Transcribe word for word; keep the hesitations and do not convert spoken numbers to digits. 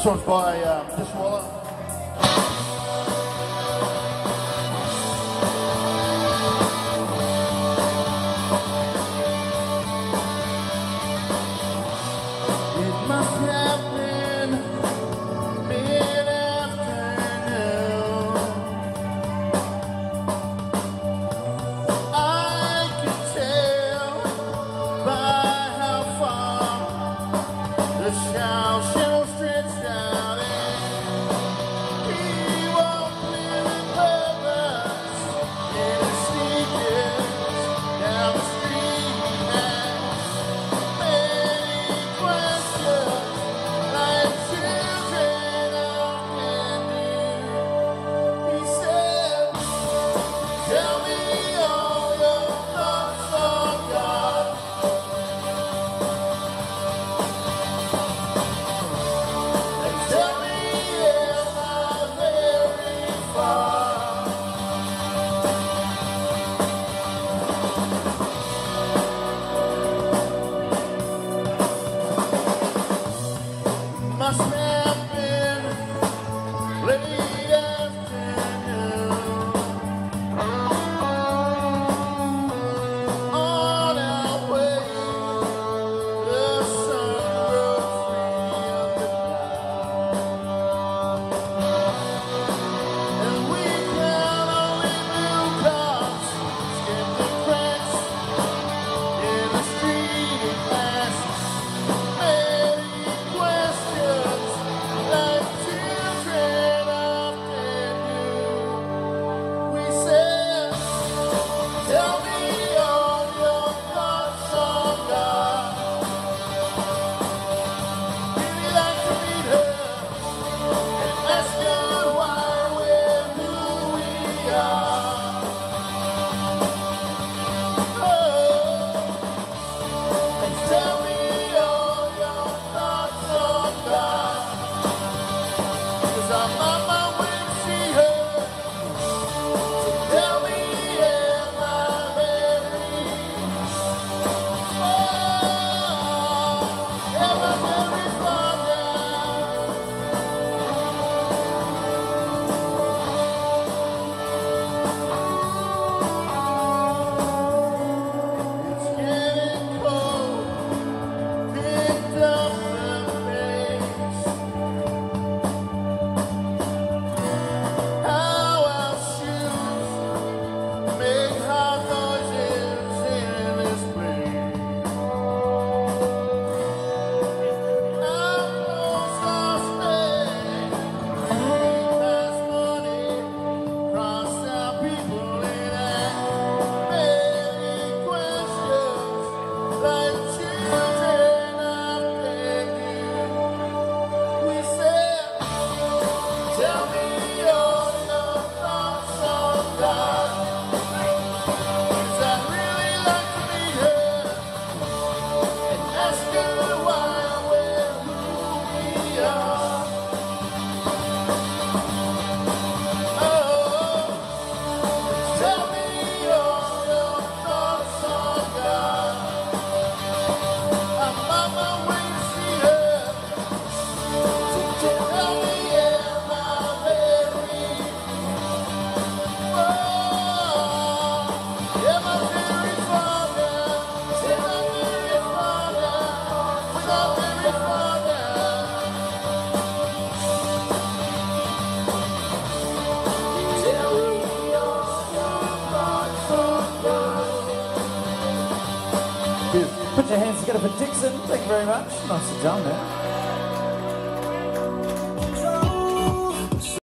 This one's by um, Dishwalla. It must have been mid-afternoon. I could tell by how far the shower shall stretch out, and he walked with a purpose in his sneakers down the street. And many questions like children often do. He said, "Tell me all your thoughts on God." Tell me, am I very far? Must have been late afternoon. On our way, the sun broke free of the cloud. And we can only blue cars, skipping cracks in the street at last. Many questions like children often do. We said, "Tell me all your thoughts on God." Really like to meet her and ask her why we're who we are. Oh, and tell me all your thoughts on God. 'Cause I'm on my way to see her. So tell me, am I very far? Am I very far now? It's getting cold, picked up the pace. How our shoes make hard noises in this place. Our clothes are stained, we pass money across our people in and many questions like children often do. We said, "Tell me all your thoughts on God." 'Cause I'd really like to meet her and ask her why we're who we are. Oh, tell me all your thoughts on God. I'm on my way to see her. So tell me, am I very far? Am I very far now? Am I very far now? Was I very far now? Tell me all your thoughts on God. Put your hands together for Dixon. Thank you very much. Nicely done there.